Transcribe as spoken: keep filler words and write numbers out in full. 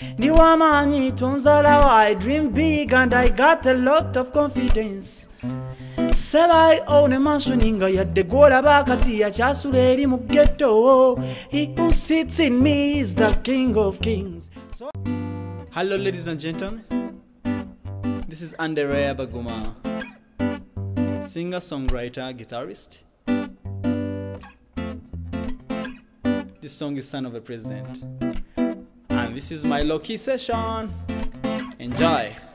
Niwamanyi tonzalawa, I dream big and I got a lot of confidence. Sebai one mansioninga yadde gola bakati ya chasula eri mu ghetto. He who sits in me is the King of Kings. So hello ladies and gentlemen, this is Andereya Baguma, singer, songwriter, guitarist. This song is Son of a President, and this is my Lokey session. Enjoy.